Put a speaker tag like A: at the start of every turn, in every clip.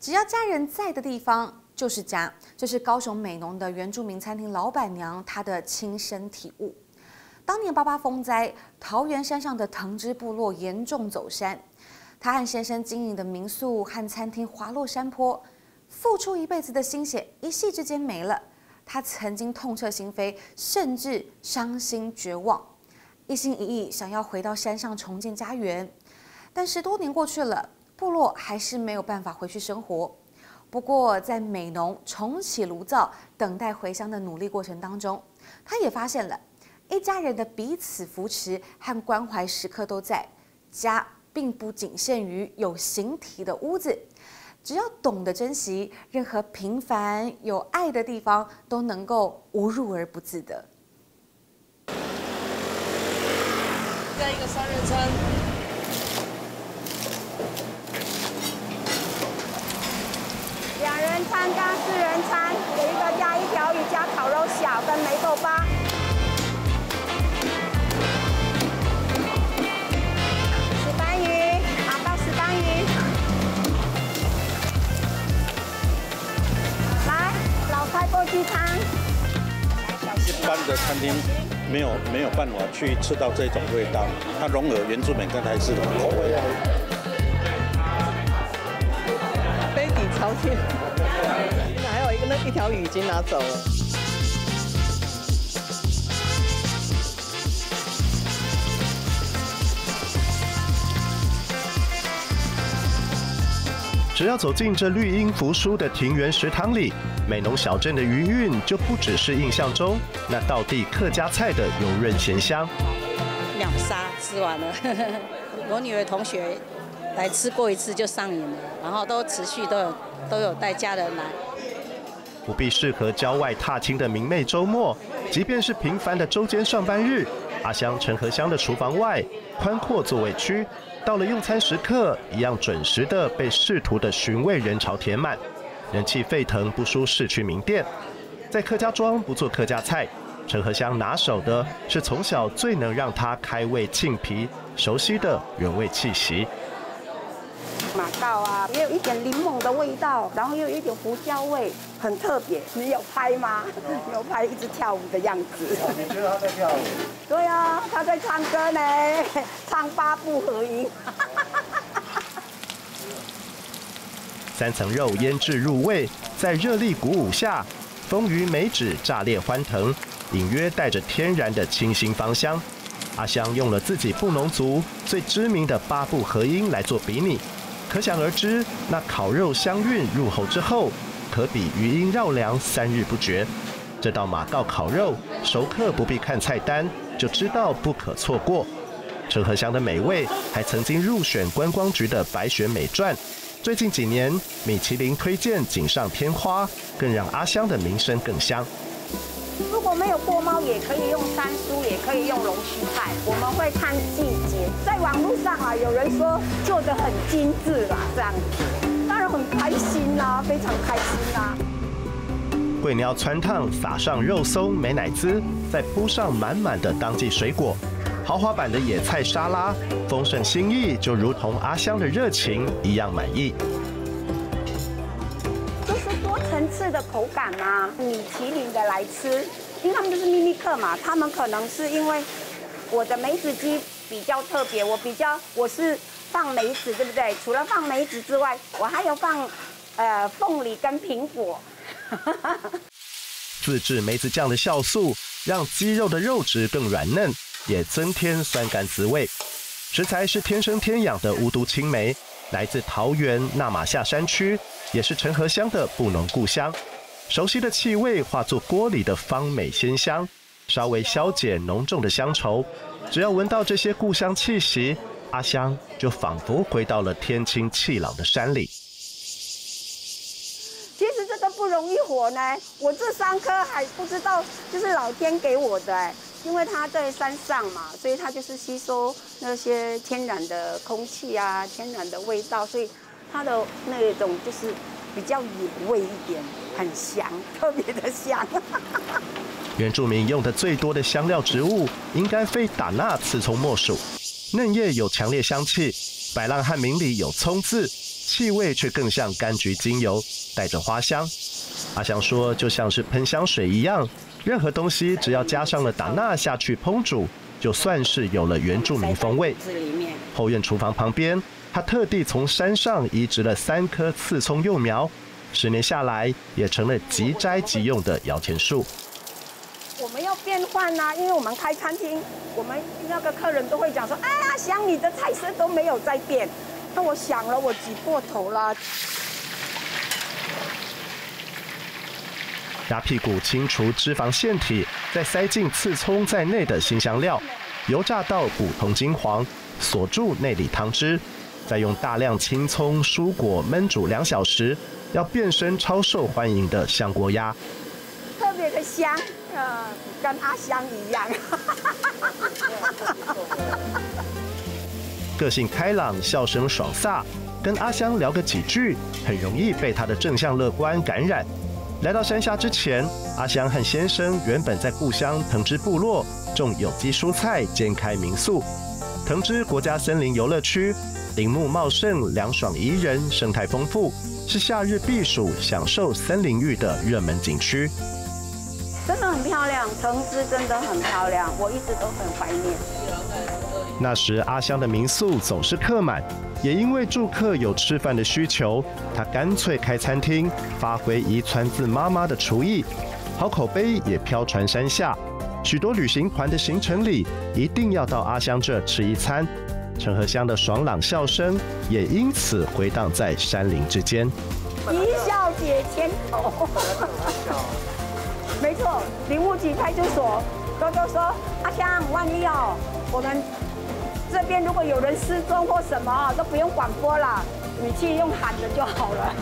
A: 只要家人在的地方就是家，这是高雄美浓的原住民餐厅老板娘她的亲身体悟。当年88风灾，桃园山上的藤枝部落严重走山，她和先生经营的民宿和餐厅滑落山坡，付出一辈子的心血一夕之间没了。她曾经痛彻心扉，甚至伤心绝望，一心一意想要回到山上重建家园。但10多年过去了，部落还是没有办法回去生活。不过，在美浓重启炉灶、等待回乡的努力过程当中，她也发现了一家人的彼此扶持和关怀时刻都在。家并不仅限于有形体的屋子，只要懂得珍惜，任何平凡有爱的地方都能够无入而不自得。
B: 再一个3人餐。
C: 2人餐加4人餐，有一个加1条鱼加烤肉小跟梅豆包。石斑鱼，拿到石斑鱼。来，老菜锅鸡汤。
D: 一般的餐厅没有办法去吃到这种味道，它融合原住民跟台式的口味。
B: 杯底朝天，还有一条鱼已经拿走了。
E: 只要走进这绿荫扶疏的庭园食堂里，美浓小镇的余韵就不只是印象中那道地客家菜的油润咸香。
F: 秒杀吃完了，我女儿同学。 来吃过一次就上瘾了，然后都持续都有带家人来。
E: 不必适合郊外踏青的明媚周末，即便是平凡的周间上班日，阿香陈和香的厨房外宽阔座位区，到了用餐时刻一样准时的被试图的寻味人潮填满，人气沸腾不输市区名店。在客家庄不做客家菜，陈和香拿手的是从小最能让她开胃沁脾、熟悉的原味气息。
C: 马告啊，也有一点柠檬的味道，然后又有一点胡椒味，很特别。你有拍吗？有拍一直跳舞的样子。
D: 你觉得他在跳舞？
C: 对啊，他在唱歌呢，唱8部合音。
E: 3层肉腌制入味，在热力鼓舞下，丰腴美指炸裂欢腾，隐约带着天然的清新芳香。阿香用了自己布农族最知名的8部合音来做比拟。 可想而知，那烤肉香韵入喉之后，可比余音绕梁3日不绝。这道马告烤肉，熟客不必看菜单就知道不可错过。陈和香的美味还曾经入选观光局的百选美传。最近几年，米其林推荐锦上添花，更让阿香的名声更香。
C: 如果没有锅猫，也可以用山苏，也可以用龙须菜。我们会看季节，在网络上啊，有人说做得很精致啦，这样子，当然很开心啦，非常开心啦。
E: 桂鸟汆烫，撒上肉松、美乃滋，再铺上满满的当季水果，豪华版的野菜沙拉，丰盛心意就如同阿香的热情一样满意。
C: 层次的口感啊，米其林的来吃，因为他们就是秘密客嘛，他们可能是因为我的梅子鸡比较特别，我是放梅子，对不对？除了放梅子之外，我还有放凤梨跟苹果。
E: 自制梅子酱的酵素，让鸡肉的肉质更软嫩，也增添酸甘滋味。食材是天生天养的无毒青梅，来自桃园那马夏山区。 也是陈和香的布农故乡，熟悉的气味化作锅里的芳美鲜香，稍微消解浓重的乡愁。只要闻到这些故乡气息，阿香就仿佛回到了天清气朗的山里。
C: 其实这个不容易活呢，我这3颗还不知道，就是老天给我的，因为它在山上嘛，所以它就是吸收那些天然的空气啊，天然的味道，所以。 它的那种就是比较野味一点，很香，特别的香。
E: 原住民用的最多的香料植物，应该非打纳刺葱莫属。嫩叶有强烈香气，百浪和明里有葱字， 气味却更像柑橘精油，带着花香。阿香说，就像是喷香水一样，任何东西只要加上了达纳下去烹煮，就算是有了原住民风味。后院厨房旁边，他特地从山上移植了3棵刺葱幼苗，10年下来也成了即摘即用的摇钱树。
C: 我们要变换啊，因为我们开餐厅，我们那个客人都会讲说，哎呀，想你的菜色都没有在变。那我想了，我挤过头了。
E: 鸭屁股清除脂肪腺体，再塞进刺葱在内的辛香料，油炸到骨通金黄，锁住内里汤汁，再用大量青葱、蔬果焖煮2小时，要变身超受欢迎的香锅鸭。
C: 特别的香，跟阿香一样。
E: 个性开朗，笑声爽飒，跟阿香聊个几句，很容易被她的正向乐观感染。来到山下之前，阿香和先生原本在故乡藤枝部落种有机蔬菜，兼开民宿。藤枝国家森林游乐区，林木茂盛，凉爽宜人，生态丰富，是夏日避暑、享受森林浴的热门景区。
C: 真的很漂亮，藤枝真的很漂亮，我一直都很怀念。
E: 那时阿香的民宿总是客满，也因为住客有吃饭的需求，她干脆开餐厅，发挥遗传自妈妈的厨艺，好口碑也飘传山下。许多旅行团的行程里，一定要到阿香这吃一餐。陈和香的爽朗笑声也因此回荡在山林之间。
C: 一笑解千愁。没错，林务局派出所都说，阿香万一哦，我们这边如果有人失踪或什么，都不用广播了，你去用喊的就好了。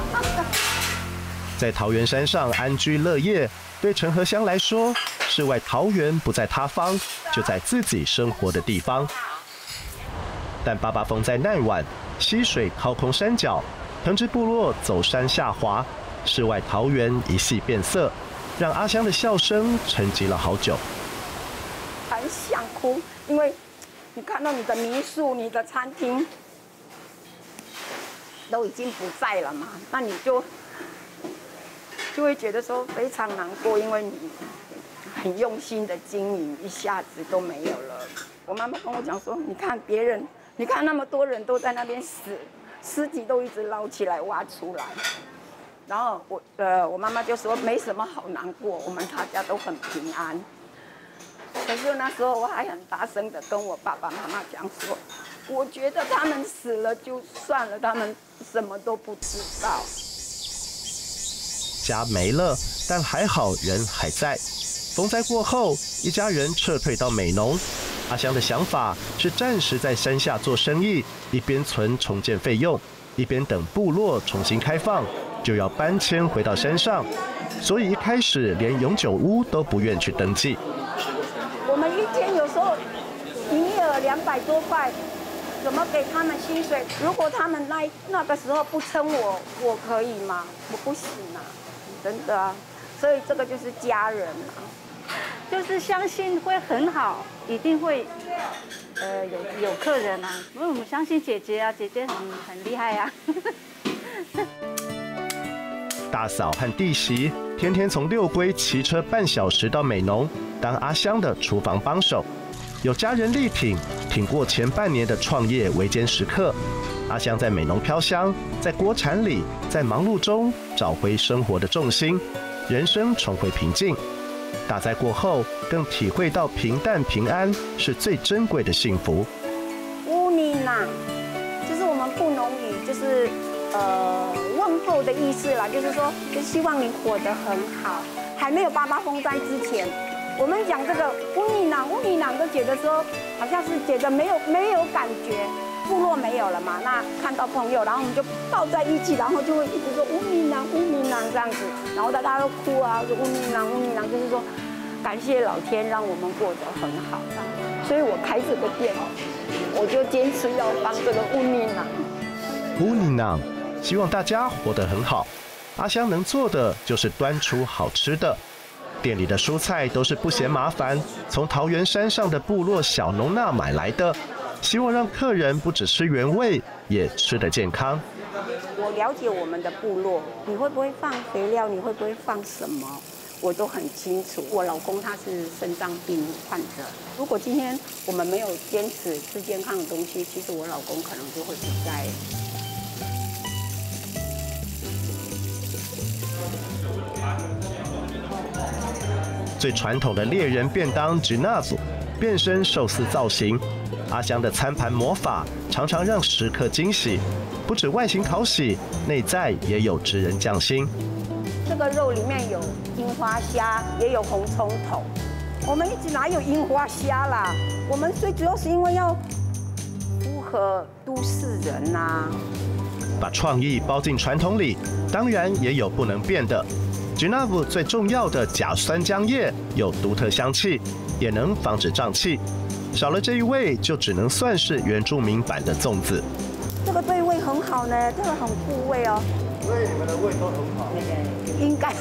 E: 在桃园山上安居乐业，对陈和香来说，世外桃源不在他方，就在自己生活的地方。但八八风在奈晚，溪水掏空山脚，藤枝部落走山下滑，世外桃源一系变色，让阿香的笑声沉寂了好久。
C: 很想哭，因为你看到你的民宿、你的餐厅都已经不在了嘛，那你就会觉得说非常难过，因为你很用心的经营，一下子都没有了。我妈妈跟我讲说，你看别人，你看那么多人都在那边死，尸体都一直捞起来挖出来。然后我妈妈就说没什么好难过，我们大家都很平安。可是那时候我还很大声的跟我爸爸妈妈讲说，我觉得他们死了就算了，他们什么都不知道。
E: 家没了，但还好人还在。风灾过后，一家人撤退到美浓。阿香的想法是暂时在山下做生意，一边存重建费用，一边等部落重新开放，就要搬迁回到山上。所以一开始连永久屋都不愿去登记。
C: 我们一天有时候营业额200多块，怎么给他们薪水？如果他们那个时候不撑我可以吗？我不行啊，真的啊。所以这个就是家人啊，
G: 就是相信会很好，一定会有客人啊。因为我们相信姐姐啊，姐姐很厉害啊。
E: 大嫂和弟媳天天从六龟骑车半小时到美浓，当阿香的厨房帮手，有家人力挺，挺过前半年的创业维艰时刻。阿香在美浓飘香，在锅铲里，在忙碌中找回生活的重心，人生重回平静。大灾过后，更体会到平淡平安是最珍贵的幸福。
C: 乌尼娜，就是我们布农语，就是问候的意思啦，就是说，就希望你活得很好。还没有八八风灾之前，我们讲这个乌尼朗都觉得说，好像是觉得没有感觉。部落没有了嘛，那看到朋友，然后我们就抱在一起，然后就会一直说乌尼朗这样子，然后大家都哭啊，说乌尼朗，就是说感谢老天让我们过得很好。所以我开这个店，我就坚持要帮这个乌尼朗，
E: 希望大家活得很好。阿香能做的就是端出好吃的，店里的蔬菜都是不嫌麻烦，从桃园山上的部落小农那买来的。希望让客人不只吃原味，也吃得健康。
C: 我了解我们的部落，你会不会放肥料，你会不会放什么，我都很清楚。我老公他是肾脏病患者，如果今天我们没有坚持吃健康的东西，其实我老公可能就会不在。
E: 最传统的猎人便当 Ginazo 变身寿司造型，阿香的餐盘魔法常常让食客惊喜，不止外形讨喜，内在也有职人匠心。
C: 这个肉里面有樱花虾，也有红葱头。我们一直哪有樱花虾啦？我们最主要是因为要符合都市人呐。
E: 把创意包进传统里，当然也有不能变的。Ginazo 最重要的甲酸浆叶有独特香气，也能防止胀气。少了这一味，就只能算是原住民版的粽子。
C: 这个对胃很好呢，这个很护胃哦。
H: 所以你们的胃都很好。
C: 应该。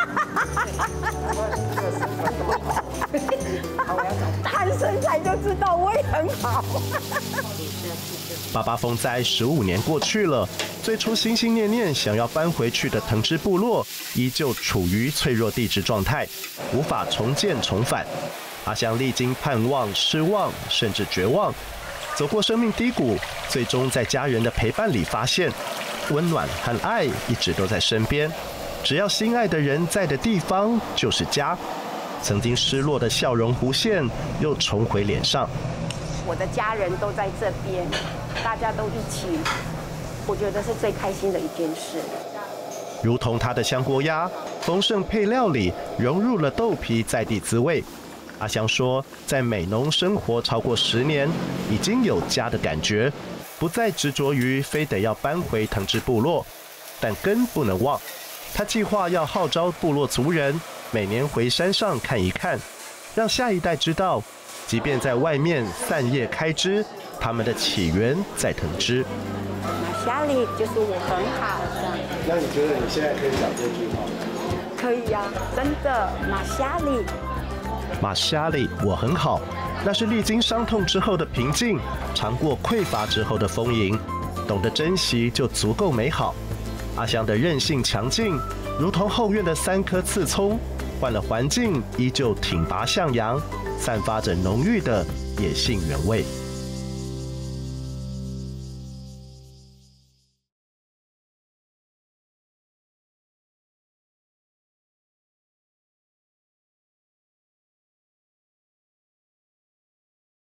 C: 看身材就知道胃很好。
E: 八八风灾15年过去了，最初心心念念想要搬回去的藤枝部落，依旧处于脆弱地质状态，无法重建重返。阿香历经盼望、失望，甚至绝望，走过生命低谷，最终在家人的陪伴里发现，温暖和爱一直都在身边。只要心爱的人在的地方，就是家。曾经失落的笑容弧线又重回脸上。
C: 我的家人都在这边，大家都一起，我觉得是最开心的一件事。
E: 如同他的香锅鸭，丰盛配料里融入了豆皮在地滋味。阿香说，在美浓生活超过10年，已经有家的感觉，不再执着于非得要搬回藤枝部落，但根不能忘。他计划要号召部落族人每年回山上看一看，让下一代知道，即便在外面散叶开枝，他们的起源在藤枝。
C: 那夏里就是我很好的。
H: 那你觉得你现在可以讲这句话吗？
C: 可以呀、真的。马夏里，
E: 马夏里，我很好，那是历经伤痛之后的平静，尝过匮乏之后的丰盈，懂得珍惜就足够美好。阿香的韧性强劲，如同后院的3颗刺葱，换了环境依旧挺拔向阳，散发着浓郁的野性原味。